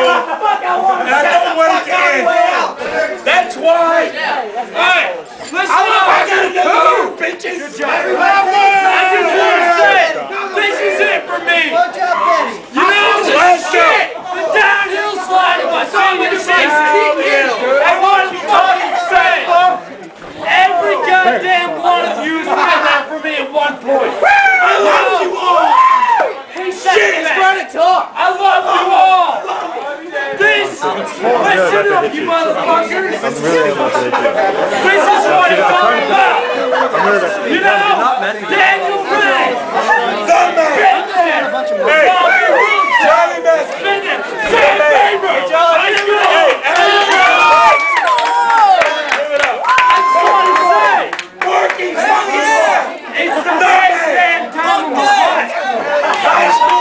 school, and I don't want it to end. That's why. Alright, listen up. Bitches. This is it for me. You know, shit. The downhill slide was so many things. I want to fucking say. Every goddamn one of you is doing that for me at one point. I love you all. Shit, I love you all. This, listen up, you motherfuckers. This is what it's all about. You know, Daniel Ray. Hey, Charlie Messi. Sam Faber. Working fucking hard. It's the best damn time of my life.